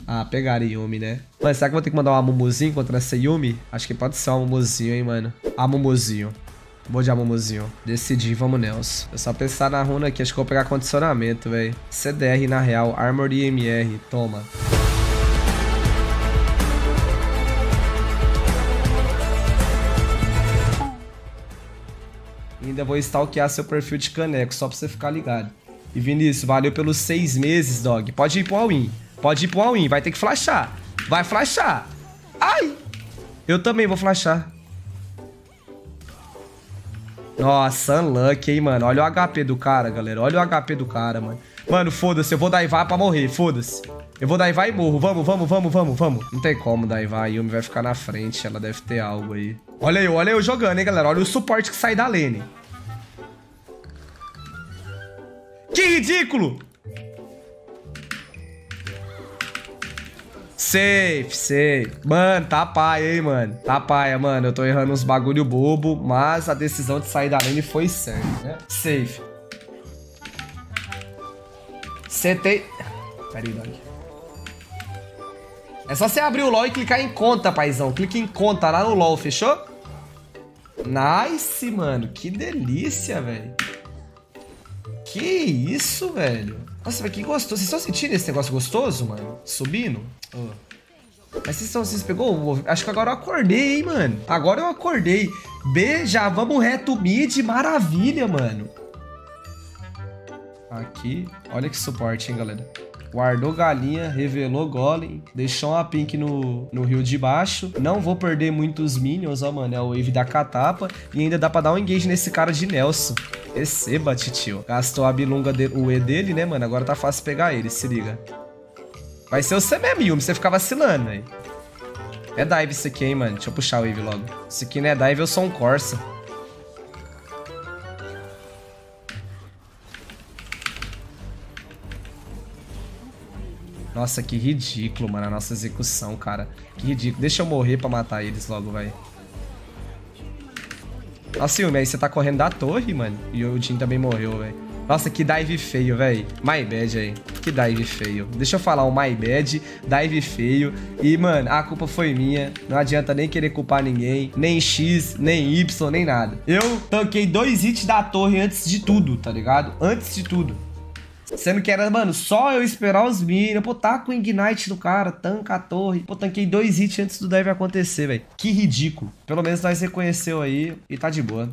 Ah, pegaram Yumi, né? Mano, será que eu vou ter que mandar um Amumuzinho contra essa Yumi? Acho que pode ser um Amumuzinho, hein, mano. Amumuzinho. Vou de Amumuzinho. Decidi, vamos Nelson. Eu só pensar na runa aqui, acho que eu vou pegar condicionamento, velho. CDR na real, Armor e MR. Toma. Ainda vou stalkear seu perfil de caneco, só pra você ficar ligado. E Vinícius, valeu pelos 6 meses, dog. Pode ir pro all-in. Pode ir pro all-in. Vai ter que flashar. Vai flashar. Ai! Eu também vou flashar. Nossa, unlucky, hein, mano. Olha o HP do cara, galera. Olha o HP do cara, mano. Mano, foda-se. Eu vou daivar pra morrer. Foda-se. Eu vou daivar e morro. Vamos, vamos, vamos, vamos, vamos. Não tem como daivar. A Yumi vai ficar na frente. Ela deve ter algo aí. Olha eu jogando, hein, galera. Olha o suporte que sai da lane. Que ridículo! Safe, safe. Mano, tá paia, hein, mano. Tá paia, mano. Eu tô errando uns bagulho bobo, mas a decisão de sair da lane foi certa, né? Safe. Setei... Pera aí, dog. É só você abrir o LoL e clicar em conta, paizão. Clica em conta lá no LoL, fechou? Nice, mano. Que delícia, velho. Que isso, velho? Nossa, velho, que gostoso. Vocês estão sentindo esse negócio gostoso, mano? Subindo? Oh. Mas vocês pegou? Acho que agora eu acordei, hein, mano? Agora eu acordei. B, já vamos reto mid. Maravilha, mano. Aqui. Olha que suporte, hein, galera. Guardou galinha, revelou golem, deixou uma pink no rio de baixo. Não vou perder muitos minions, ó, mano. É o wave da catapa. E ainda dá pra dar um engage nesse cara de Nelson. Receba, titio. Gastou a bilunga, o E dele, né, mano? Agora tá fácil pegar ele, se liga. Vai ser o C mesmo, Yumi. Você ficar vacilando, velho. É dive isso aqui, hein, mano. Deixa eu puxar o wave logo. Isso aqui não é dive, eu sou um Corsa. Nossa, que ridículo, mano, a nossa execução, cara. Que ridículo. Deixa eu morrer pra matar eles logo, vai. Nossa, Yumi, aí você tá correndo da torre, mano. E o Jhin também morreu, velho. Nossa, que dive feio, velho. My bad aí. Que dive feio. Deixa eu falar um my bad, dive feio. E, mano, a culpa foi minha. Não adianta nem querer culpar ninguém. Nem X, nem Y, nem nada. Eu tanquei 2 hits da torre antes de tudo, tá ligado? Antes de tudo. Sendo que era, mano, só eu esperar os minions. Pô, tá com o Ignite do cara, tanca a torre. Pô, tanquei 2 hits antes do dive acontecer, velho. Que ridículo. Pelo menos nós reconheceu aí e tá de boa.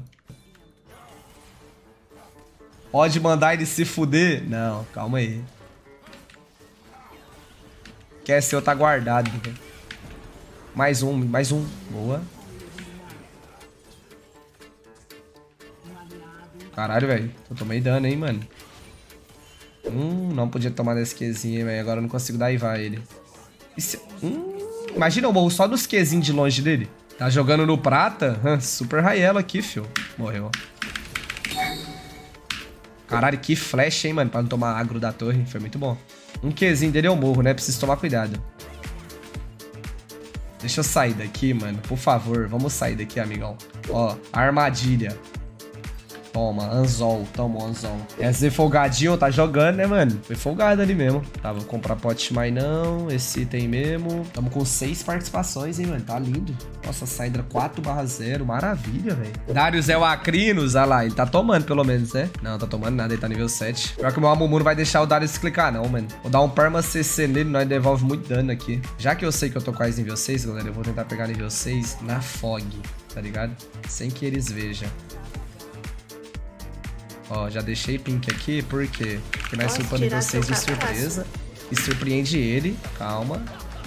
Pode mandar ele se fuder? Não, calma aí. Quer ser, tá guardado, velho. Mais um, mais um. Boa. Caralho, velho. Eu tomei dano, hein, mano. Não podia tomar desse Qzinho, velho. Agora eu não consigo daivar ele. Imagina, eu morro só dos Qzinhos de longe dele. Tá jogando no prata? Super Raiello aqui, fio. Morreu. Caralho, que flash, hein, mano. Pra não tomar agro da torre. Foi muito bom. Um Qzinho dele eu morro, né? Preciso tomar cuidado. Deixa eu sair daqui, mano. Por favor, vamos sair daqui, amigão. Ó, armadilha. Toma, anzol, toma o anzol. Esse folgadinho tá jogando, né, mano? Foi folgado ali mesmo. Tá, vou comprar pote mais não. Esse item mesmo. Tamo com 6 participações, hein, mano? Tá lindo. Nossa, Syndra 4/0. Maravilha, velho. Darius é o Acrinos. Olha lá, ele tá tomando pelo menos, né? Não, tá tomando nada, ele tá nível 7. Pior que o meu Amumu não vai deixar o Darius clicar, não, mano. Vou dar um Perma CC nele, nós devolve muito dano aqui. Já que eu sei que eu tô quase nível 6, galera, eu vou tentar pegar nível 6 na Fog, tá ligado? Sem que eles vejam. Ó, já deixei pink aqui, por quê? Porque nós upamos nível 6 de surpresa. E surpreende ele. Calma.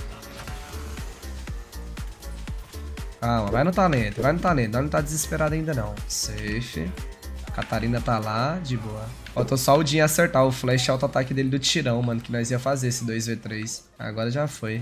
Calma, vai no talento, vai no talento. Não tá desesperado ainda não. Safe. Catarina tá lá, de boa. Faltou só o Jhin acertar o flash auto-ataque dele do tirão, mano. Que nós ia fazer esse 2v3. Agora já foi.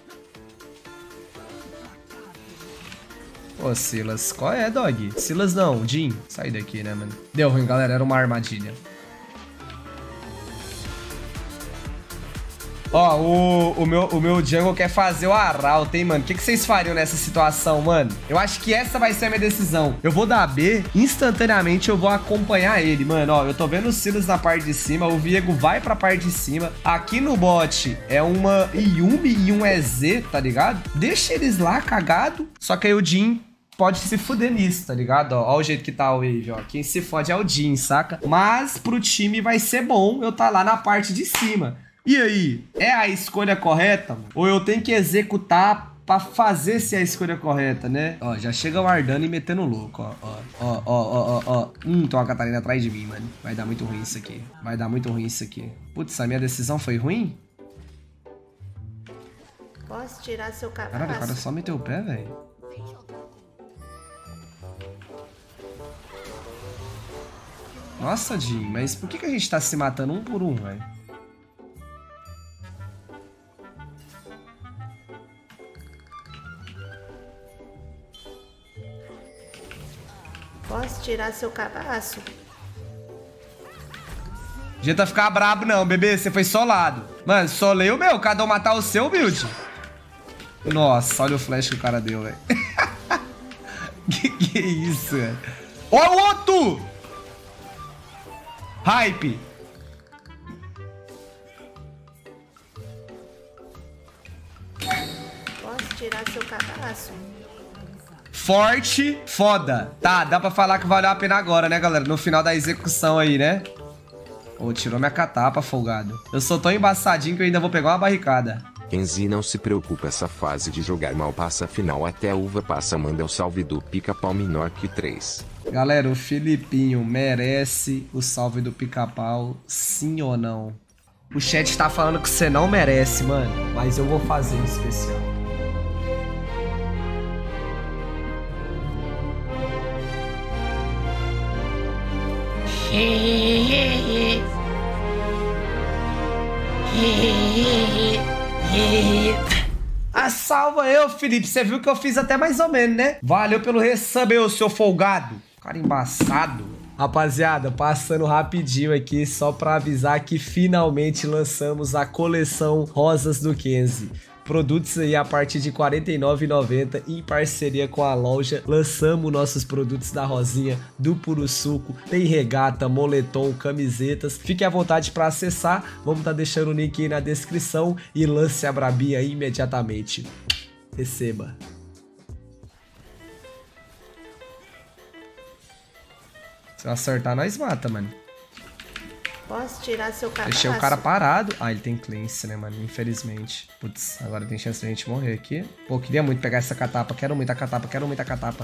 Ô, Silas. Qual é, dog? Silas não, Jhin. Sai daqui, né, mano? Deu ruim, galera. Era uma armadilha. Ó, o meu jungle quer fazer o Arauto, hein, mano? O que vocês fariam nessa situação, mano? Eu acho que essa vai ser a minha decisão. Eu vou dar B, instantaneamente eu vou acompanhar ele, mano. Ó, eu tô vendo o Silas na parte de cima, o Viego vai pra parte de cima. Aqui no bot é uma Yumi e um EZ, tá ligado? Deixa eles lá, cagado. Só que aí o Jhin pode se fuder nisso, tá ligado? Ó o jeito que tá o Wave, ó. Quem se fode é o Jhin, saca? Mas pro time vai ser bom eu tá lá na parte de cima. E aí? É a escolha correta, mano? Ou eu tenho que executar pra fazer se é a escolha correta, né? Ó, já chega o Ardano e metendo louco, ó. Tem uma Catarina atrás de mim, mano. Vai dar muito ruim isso aqui. Vai dar muito ruim isso aqui. Putz, a minha decisão foi ruim? Posso tirar seu cavalo? Caralho, o cara só meteu o pé, velho. Nossa, Jhin, mas por que a gente tá se matando um por um, velho? Posso tirar seu cabaço? Jeita ficar brabo não, bebê, você foi solado. Mano, solei o meu, cada um matar o seu, build. Nossa, olha o flash que o cara deu, velho. que isso, velho? Ó o outro! Hype. Posso tirar seu cabaço? Forte, foda. Tá, dá pra falar que valeu a pena agora, né, galera? No final da execução aí, né? Ô, tirou minha catapa, folgado. Eu sou tão embaçadinho que eu ainda vou pegar uma barricada. Kenzie, não se preocupa, essa fase de jogar mal passa, final até a uva passa, manda o salve do pica-pau menor que 3. Galera, o Filipinho merece o salve do pica-pau, sim ou não? O chat tá falando que você não merece, mano, mas eu vou fazer um especial. Ah, salva eu, Felipe. Você viu que eu fiz até mais ou menos, né? Valeu pelo resub, ô seu folgado. Cara embaçado. Rapaziada, passando rapidinho aqui só pra avisar que finalmente lançamos a coleção Rosas do Kenzie. Produtos aí a partir de R$ 49,90 em parceria com a loja. Lançamos nossos produtos da Rosinha, do Puro Suco. Tem regata, moletom, camisetas. Fique à vontade para acessar. Vamos estar deixando o link aí na descrição e lance a brabinha aí imediatamente. Receba. Se eu acertar, nós mata, mano. Posso tirar seu cabaço? Deixei o cara parado. Ah, ele tem cleanse, né, mano? Infelizmente. Putz, agora tem chance de a gente morrer aqui. Pô, queria muito pegar essa catapa. Quero muito a catapa, quero muito a catapa.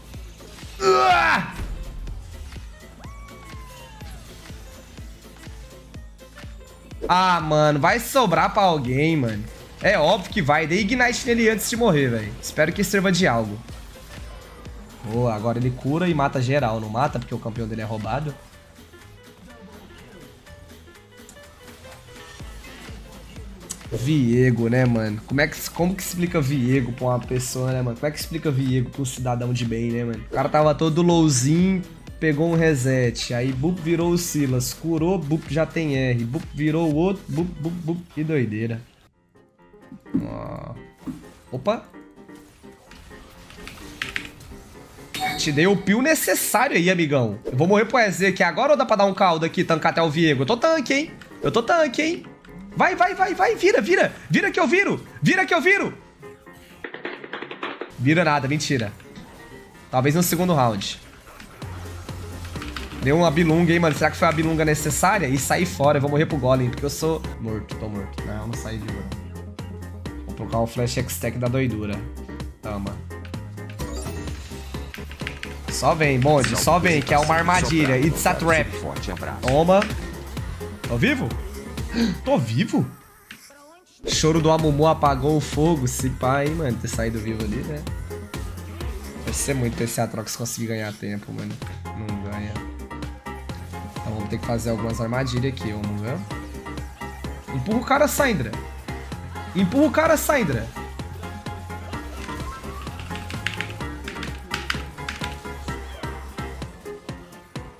Ah, mano, vai sobrar pra alguém, mano. É óbvio que vai. Dei Ignite nele antes de morrer, velho. Espero que sirva de algo. Boa, agora ele cura e mata geral. Não mata porque o campeão dele é roubado. Viego, né, mano? Como que explica Viego pra uma pessoa, né, mano? Como é que explica Viego pra um cidadão de bem, né, mano? O cara tava todo lowzinho, pegou um reset, aí bup virou o Silas, curou, bup já tem R, bup virou o outro, bup, que doideira. Ó. Opa. Te dei o peel necessário aí, amigão. Eu vou morrer pro EZ aqui agora ou dá pra dar um caldo aqui, tancar até o Viego? Eu tô tanque, hein? Eu tô tanque, hein? Vai, vira que eu viro, Vira nada, mentira. Talvez no segundo round. Deu uma bilunga, hein, mano, será que foi a bilunga necessária? E saí fora, eu vou morrer pro Golem, porque eu sou morto, tô morto. Não saí de boa. Vou colocar o Flash X-Tech da doidura. Toma. Só vem, bonde, só vem, que é uma armadilha. It's a trap. Toma. Tô vivo? Tô vivo? Choro do Amumu apagou o fogo. Se pá, hein, mano. Ter saído vivo ali, né? Vai ser muito ter esse Atrox conseguir ganhar tempo, mano. Não ganha. Então vamos ter que fazer algumas armadilhas aqui, vamos ver. Empurra o cara, Syndra. Empurra o cara, Syndra.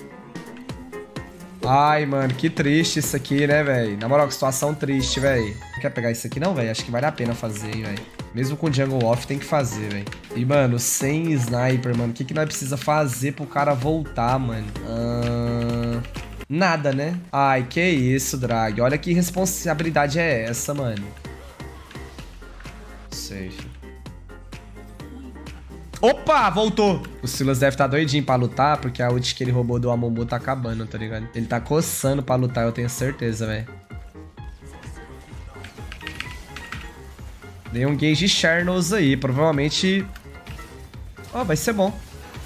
Ai, mano, que triste isso aqui, né, velho? Na moral, que situação triste, velho. Quer pegar isso aqui não, velho? Acho que vale a pena fazer, hein, velho. Mesmo com jungle off, tem que fazer, velho. E, mano, sem sniper, mano, o que nós precisa fazer pro cara voltar, mano? Nada, né? Ai, que isso, Drag. Olha que responsabilidade é essa, mano. Safe. Opa, voltou. O Silas deve estar doidinho pra lutar, porque a ult que ele roubou do Amumu tá acabando, tá ligado? Ele tá coçando pra lutar, eu tenho certeza, velho. Dei um gauge Charnos aí, provavelmente... Ó, vai ser bom.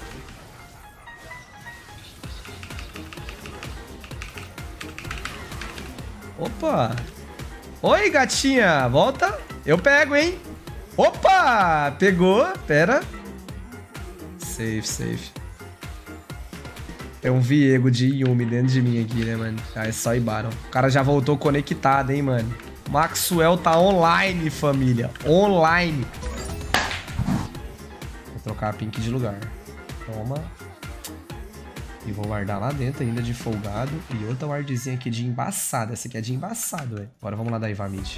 Opa! Oi, gatinha! Volta! Eu pego, hein? Opa! Pegou! Pera. Safe, safe. Tem um Viego de Yumi dentro de mim aqui, né, mano? Ah, é só Ibaron. O cara já voltou conectado, hein, mano? Maxwell tá online, família. Online. Vou trocar a Pink de lugar. Toma. E vou guardar lá dentro ainda de folgado. E outra wardzinha aqui de embaçado. Essa aqui é de embaçado, velho. Agora vamos lá da Iva Mid.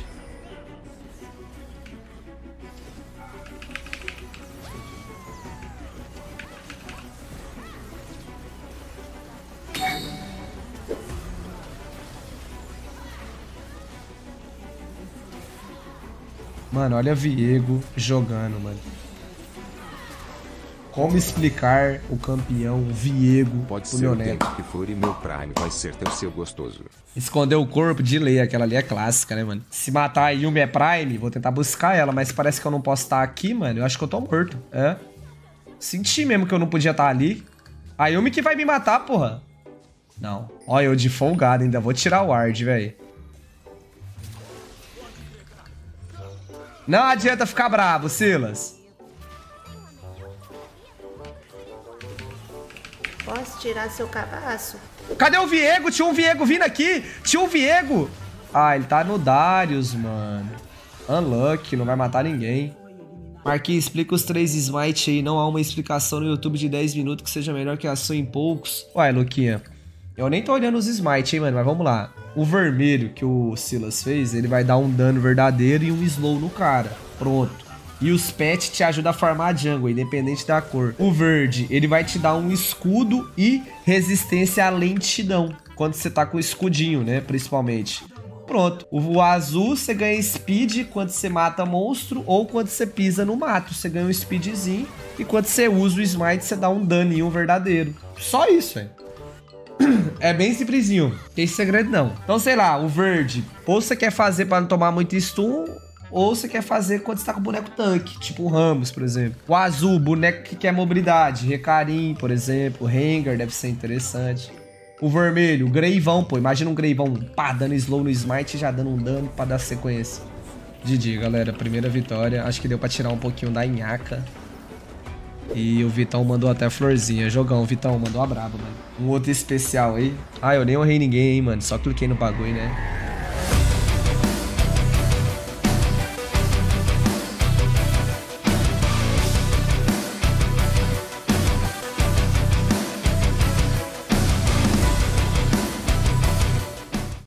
Mano, olha Viego jogando, mano. Como explicar o campeão Viego? Pode ser o tempo que for e meu Prime vai ser teu seu gostoso. Esconder o corpo de lei, aquela ali é clássica, né, mano? Se matar a Yumi é Prime, vou tentar buscar ela, mas parece que eu não posso estar aqui, mano. Eu acho que eu tô morto, é. Senti mesmo que eu não podia estar ali. A Yumi que vai me matar, porra. Não. Olha, eu de folgado ainda. Vou tirar o ward, velho. Não adianta ficar bravo, Silas. Posso tirar seu cabaço? Cadê o Viego? Tinha um Viego vindo aqui. Tinha um Viego. Ah, ele tá no Darius, mano. Unlucky, não vai matar ninguém. Marquinhos, explica os 3 smite aí. Não há uma explicação no YouTube de 10 minutos que seja melhor que a sua em poucos. Ué, Luquinha. Eu nem tô olhando os smite, hein, mano. Mas vamos lá. O vermelho que o Silas fez, ele vai dar um dano verdadeiro e um slow no cara. Pronto. E os pets te ajudam a farmar a jungle, independente da cor. O verde, ele vai te dar um escudo e resistência à lentidão. Quando você tá com o escudinho, né? Principalmente. Pronto. O azul, você ganha speed quando você mata monstro ou quando você pisa no mato. Você ganha um speedzinho. E quando você usa o smite, você dá um daninho verdadeiro. Só isso, velho. É bem simplesinho. Não tem segredo, não. Então, sei lá, o verde. Ou você quer fazer pra não tomar muito stun, ou você quer fazer quando você tá com o boneco tanque. Tipo o Ramos, por exemplo. O azul, boneco que quer mobilidade. Recarim, por exemplo. O Rengar deve ser interessante. O vermelho, o Greivão, pô. Imagina um Greivão, pá, dando slow no smite e já dando um dano pra dar sequência. GG, galera. Primeira vitória. Acho que deu pra tirar um pouquinho da nhaca. E o Vitão mandou até florzinha. Jogão, Vitão mandou a braba, mano. Um outro especial aí. Ah, eu nem honrei ninguém, hein, mano. Só cliquei no bagulho, né?